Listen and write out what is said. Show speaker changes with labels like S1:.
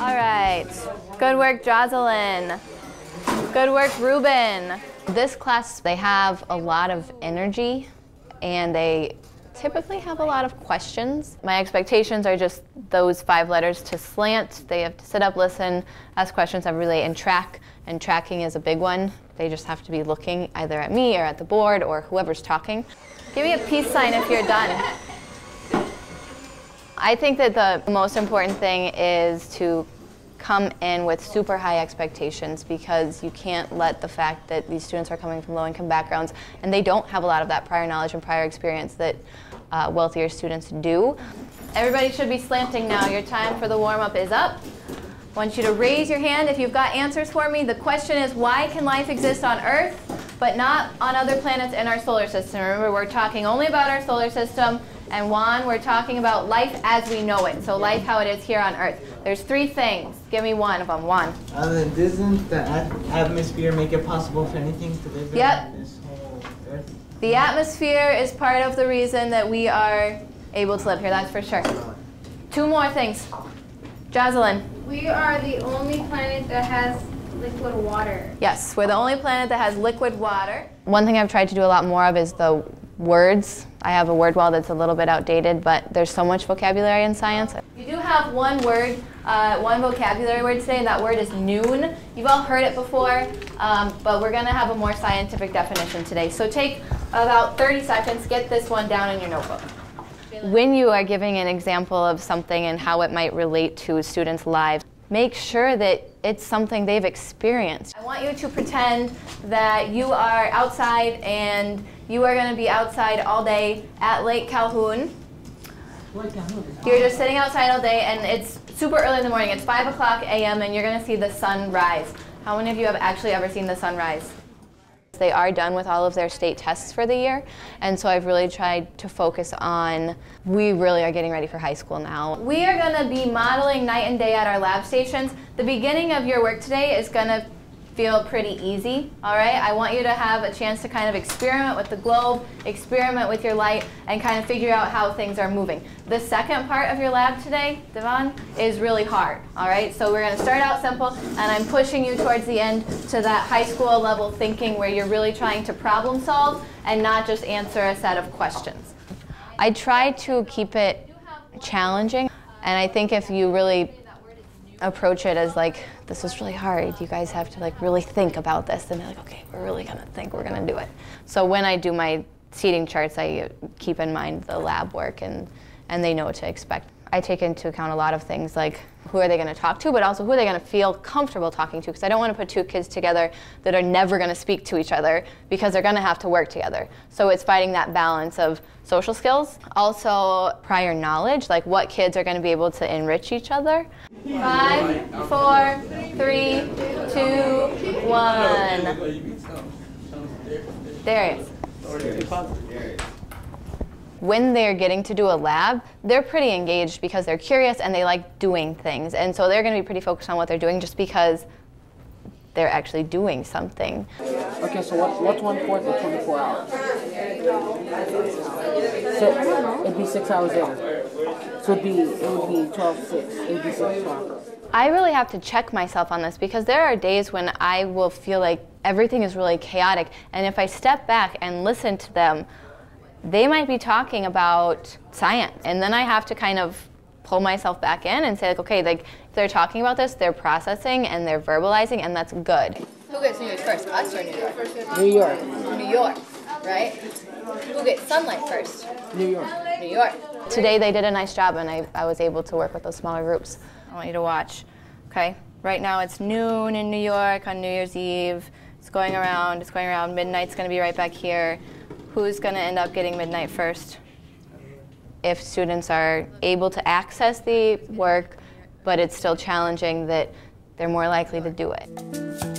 S1: All right. Good work, Jocelyn. Good work, Ruben. This class, they have a lot of energy and they typically have a lot of questions. My expectations are just those 5 letters to slant. They have to sit up, listen, ask questions, have relay, and track. And tracking is a big one. They just have to be looking either at me or at the board or whoever's talking. Give me a peace sign if you're done. I think that the most important thing is to come in with super high expectations, because you can't let the fact that these students are coming from low-income backgrounds and they don't have a lot of that prior knowledge and prior experience that wealthier students do. Everybody should be slanting now. Your time for the warm-up is up. I want you to raise your hand if you've got answers for me. The question is, why can life exist on Earth but not on other planets in our solar system? Remember, we're talking only about our solar system. And Juan, we're talking about life as we know it. So life how it is here on Earth. There's 3 things. Give me one of them. Juan.
S2: Doesn't the atmosphere make it possible for anything to live in this whole Earth?
S1: The atmosphere is part of the reason that we are able to live here, that's for sure. 2 more things. Jocelyn.
S3: We are the only planet that has liquid water.
S1: Yes, we're the only planet that has liquid water. One thing I've tried to do a lot more of is the words. I have a word wall that's a little bit outdated, but there's so much vocabulary in science. You do have one word, one vocabulary word today, and that word is noon. You've all heard it before, but we're going to have a more scientific definition today. So take about 30 seconds, get this one down in your notebook. When you are giving an example of something and how it might relate to students' lives, make sure that it's something they've experienced. I want you to pretend that you are outside and you are going to be outside all day at Lake Calhoun. You're just sitting outside all day and it's super early in the morning. It's 5 o'clock a.m. and you're going to see the sun rise. How many of you have actually ever seen the sun rise? They are done with all of their state tests for the year, and so I've really tried to focus on, we really are getting ready for high school now. We are going to be modeling night and day at our lab stations. The beginning of your work today is going to feel pretty easy, all right? I want you to have a chance to kind of experiment with the globe, experiment with your light, and kind of figure out how things are moving. The second part of your lab today, Devon, is really hard, all right? So we're going to start out simple, and I'm pushing you towards the end to that high school level thinking where you're really trying to problem solve and not just answer a set of questions. I try to keep it challenging, and I think if you really approach it as like, this is really hard, you guys have to like really think about this, and be like, okay, we're really gonna think, we're gonna do it. So when I do my seating charts, I keep in mind the lab work, and they know what to expect. I take into account a lot of things like who are they going to talk to, but also who are they going to feel comfortable talking to, because I don't want to put 2 kids together that are never going to speak to each other because they're going to have to work together. So it's finding that balance of social skills, also prior knowledge, like what kids are going to be able to enrich each other. 5, 4, 3, 2, 1. Darius. When they're getting to do a lab, they're pretty engaged because they're curious and they like doing things. And so they're going to be pretty focused on what they're doing just because they're actually doing something.
S4: Okay, so what's 1/4 of 24 hours? So it'd be 6 hours later. So it would be 12, 6, 86 hours.
S1: I really have to check myself on this because there are days when I will feel like everything is really chaotic. And if I step back and listen to them, they might be talking about science, and then I have to kind of pull myself back in and say, like, okay, like if they're talking about this, they're processing and they're verbalizing, and that's good. Who gets New Year's first, us or New York?
S4: New York.
S1: New York, right? Who gets sunlight first?
S4: New York.
S1: New York. Today they did a nice job, and I was able to work with those smaller groups. I want you to watch, okay? Right now it's noon in New York on New Year's Eve. It's going around, midnight's gonna be right back here. Who's going to end up getting midnight first? If students are able to access the work, but it's still challenging, that they're more likely to do it.